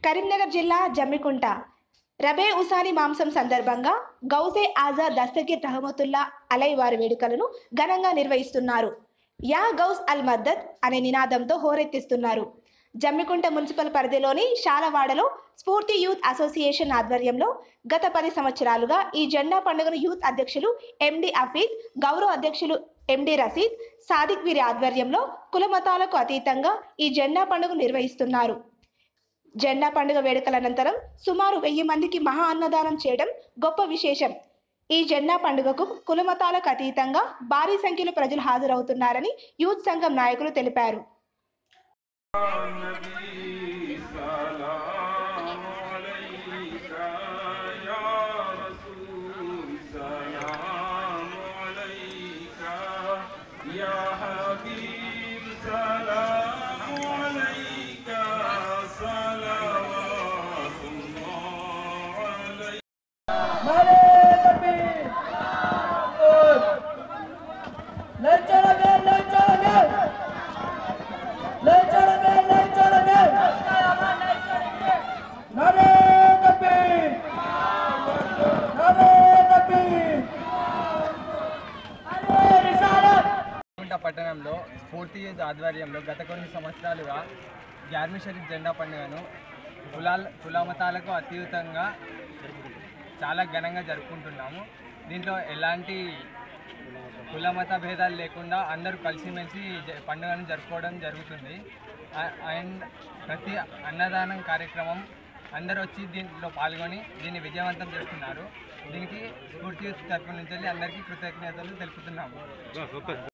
కరీంనగర్ జిల్లా జమ్మికుంట రబే ఉసాని మాంసం సందర్భంగా గౌసే ఆజాద్ దస్తగీర్ రహమతుల్లా అలై వారి వేడుకలను ఘనంగా నిర్వహిస్తున్నారు. యా గౌస్ అల్ మద్దద్ అనే నినాదంతో హోరెత్తిస్తున్నారు. జమ్మికుంట మున్సిపల్ పరిధిలోని శాలవాడలో స్ఫూర్తి యూత్ అసోసియేషన్ ఆధ్వర్యంలో గత 10 సంవత్సరాలుగా ఈ జెండా పండుగను యూత్ అధ్యక్షులు ఎండి అఫీద్, గౌరవ అధ్యక్షులు ఎండి రసీద్, సాదిక్ వీరి ఆధ్వర్యంలో కులమతాలకు అతీతంగా ఈ జెండా పండుగ నిర్వహిస్తున్నారు. జెండా పండుగ వేడుకల అనంతరం సుమారు 1000 మందికి మహా అన్నదానం చేయడం గొప్ప విశేషం. ఈ జెండా పండుగకు కులమతాలకు అతీతంగా భారీ సంఖ్యలో ప్రజలు హాజరవుతున్నారని యూత్ సంఘం నాయకులు తెలిపారు. పట్టణంలో స్ఫూర్తి యూత్ ఆధ్వర్యంలో గత కొన్ని సంవత్సరాలుగా జార్మి షరీఫ్ జెండా పండుగను కులమతాలకు అతీతంగా చాలా ఘనంగా జరుపుకుంటున్నాము. దీంట్లో ఎలాంటి కులమత భేదాలు లేకుండా అందరూ కలిసిమెలిసి పండుగను జరుపుకోవడం జరుగుతుంది. అండ్ ప్రతి అన్నదానం కార్యక్రమం అందరూ వచ్చి దీంట్లో పాల్గొని దీన్ని విజయవంతం చేస్తున్నారు. దీనికి స్ఫూర్తి యూత్ తరఫు నుంచి అందరికీ కృతజ్ఞతలు తెలుపుతున్నాము.